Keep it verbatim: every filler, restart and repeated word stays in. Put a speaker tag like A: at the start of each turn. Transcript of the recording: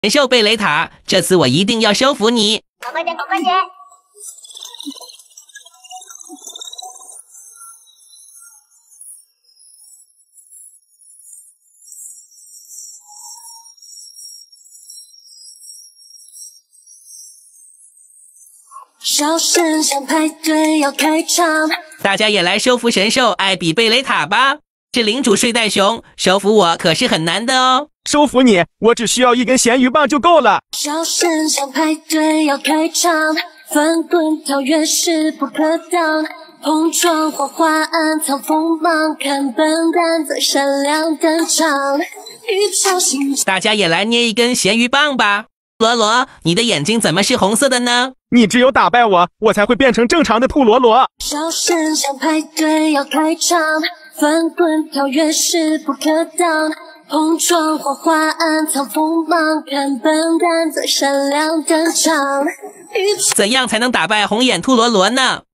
A: 神兽贝雷塔，这次我一定要收服你！
B: 搞快点，搞快点！
C: 笑声像派对要开场，
A: 大家也来收服神兽艾比贝雷塔吧！是领主睡袋熊，收服我可是很难的哦。
D: 收服你，我只需要一根咸鱼棒就够了。
C: 笑声像派对要开场，翻滚跳跃势不可挡，碰撞火花暗藏锋芒，看笨蛋在闪亮登场。一朝醒，
A: 大家也来捏一根咸鱼棒吧。罗罗，你的眼睛怎么是红色的呢？
D: 你只有打败我，我才会变成正常的兔罗罗。
C: 笑声像派对要开场，翻滚跳跃势不可挡，碰撞火花暗藏锋芒，看笨蛋在闪亮登场。
A: 怎样才能打败红眼兔罗罗呢？